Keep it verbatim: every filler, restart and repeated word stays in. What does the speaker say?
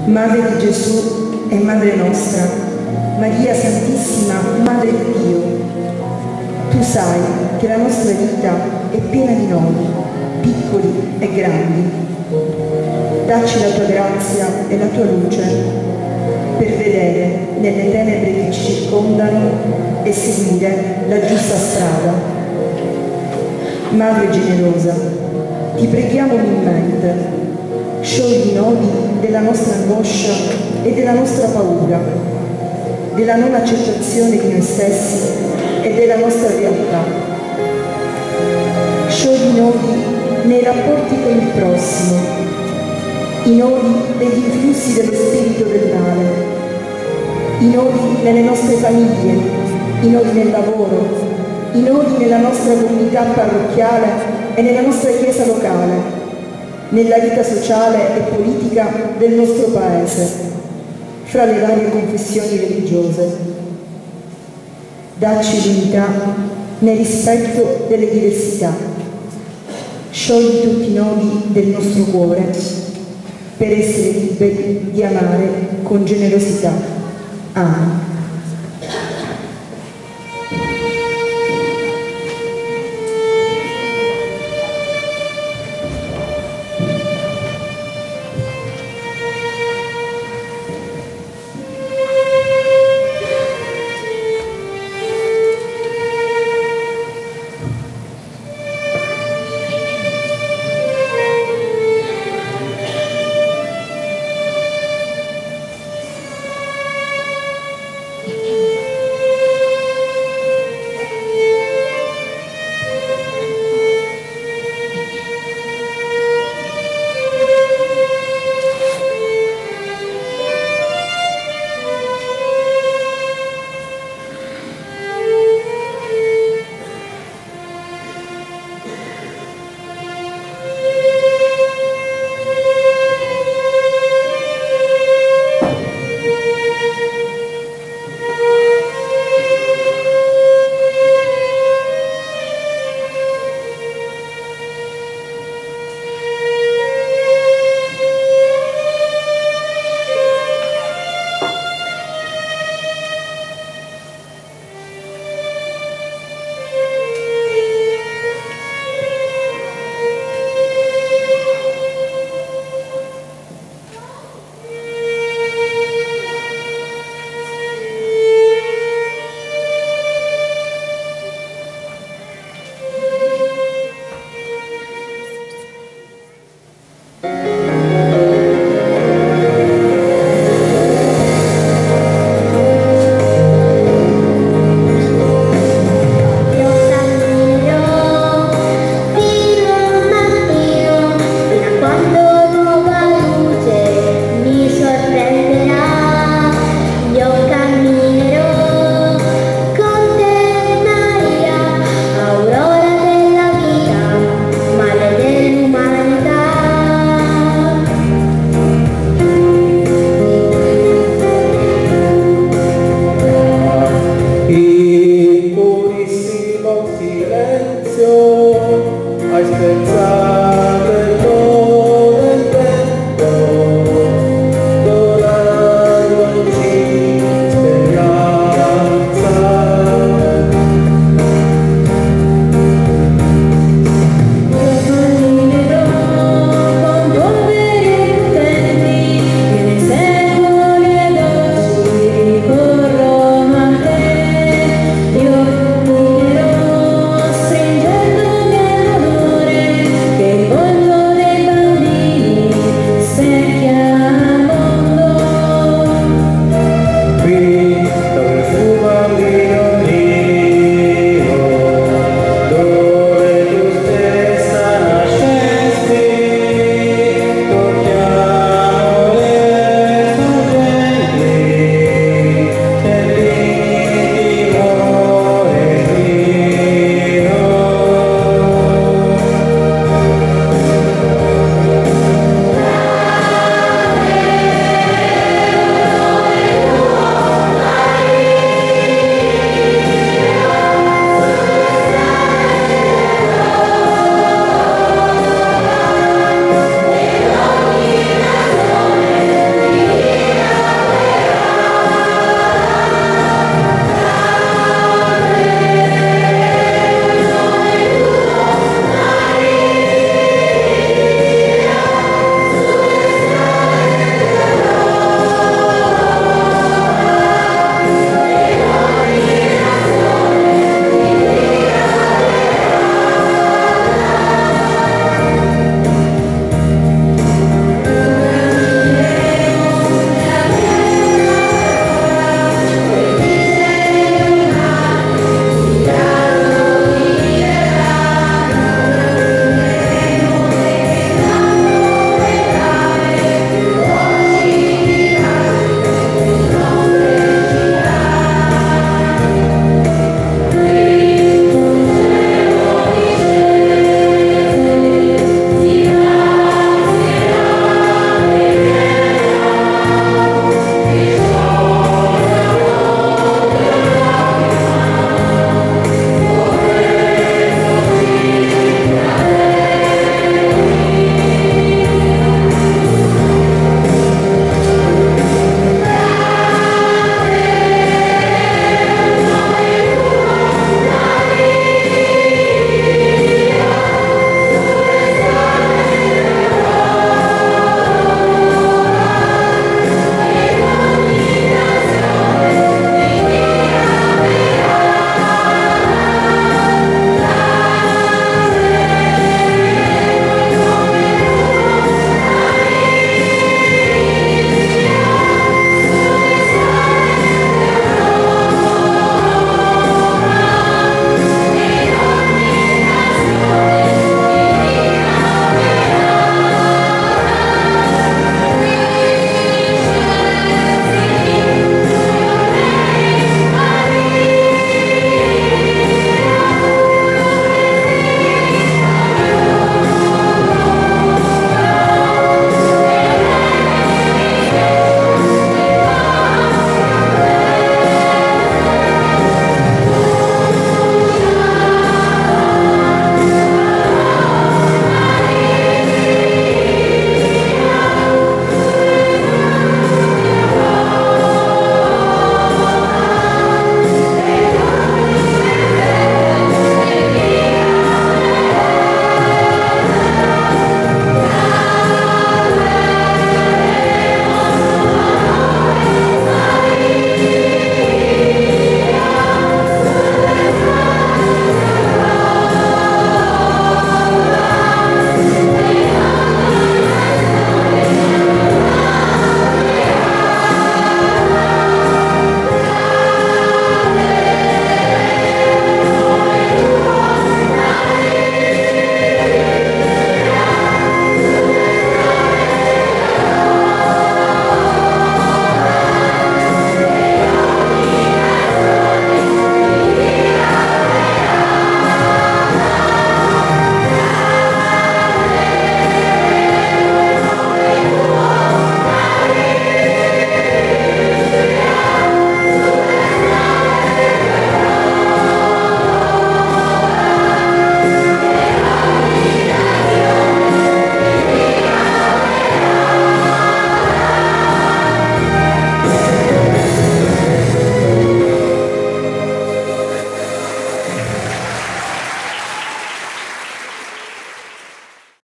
Madre di Gesù e Madre nostra, Maria Santissima, Madre di Dio, tu sai che la nostra vita è piena di nodi, piccoli e grandi. Dacci la tua grazia e la tua luce per vedere nelle tenebre che ci circondano e seguire la giusta strada. Madre generosa, ti preghiamo umilmente, sciogli i nodi della nostra angoscia e della nostra paura, della non accettazione di noi stessi e della nostra realtà. Sciogli i nodi nei rapporti con il prossimo, i nodi degli influssi dello spirito del male, i nodi nelle nostre famiglie, i nodi nel lavoro, i nodi nella nostra comunità parrocchiale e nella nostra chiesa locale, nella vita sociale e politica del nostro Paese, fra le varie confessioni religiose. Dacci l'unità nel rispetto delle diversità. Sciogli tutti i nodi del nostro cuore per essere liberi di amare con generosità. Amen.